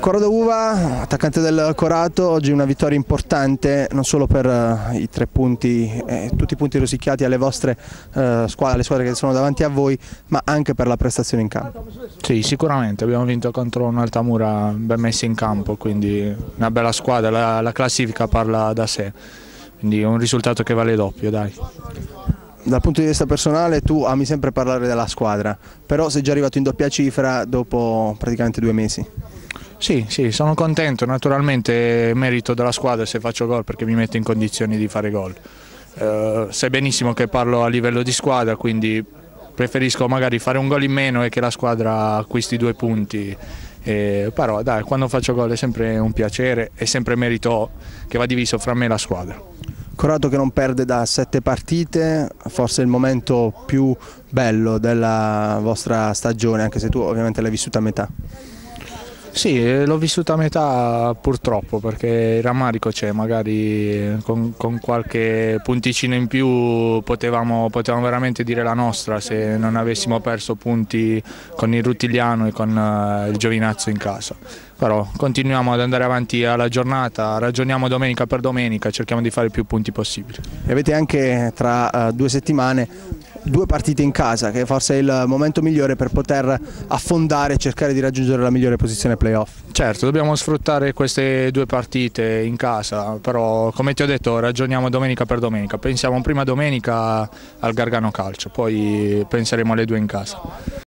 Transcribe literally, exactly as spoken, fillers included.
Corrado Uva, attaccante del Corato, oggi una vittoria importante non solo per uh, i tre punti, eh, tutti i punti rosicchiati alle vostre uh, squadre, alle squadre che sono davanti a voi, ma anche per la prestazione in campo. Sì, sicuramente abbiamo vinto contro un'Altamura ben messa in campo, quindi una bella squadra, la, la classifica parla da sé, quindi un risultato che vale doppio, dai. Dal punto di vista personale tu ami sempre parlare della squadra, però sei già arrivato in doppia cifra dopo praticamente due mesi. Sì, sì, sono contento, naturalmente merito della squadra se faccio gol perché mi mette in condizioni di fare gol. Eh, sai benissimo che parlo a livello di squadra, quindi preferisco magari fare un gol in meno e che la squadra acquisti due punti. Eh, però dai, quando faccio gol è sempre un piacere, è sempre merito che va diviso fra me e la squadra. Corato che non perde da sette partite, forse è il momento più bello della vostra stagione, anche se tu ovviamente l'hai vissuta a metà. Sì, l'ho vissuta a metà purtroppo perché il rammarico c'è, magari con, con qualche punticino in più potevamo, potevamo veramente dire la nostra se non avessimo perso punti con il Rutigliano e con uh, il Giovinazzo in casa. Però continuiamo ad andare avanti alla giornata, ragioniamo domenica per domenica, cerchiamo di fare più punti possibili. E avete anche tra uh, due settimane due partite in casa, che forse è il momento migliore per poter affondare e cercare di raggiungere la migliore posizione playoff. Certo, dobbiamo sfruttare queste due partite in casa, però come ti ho detto ragioniamo domenica per domenica, pensiamo prima domenica al Gargano Calcio, poi penseremo alle due in casa.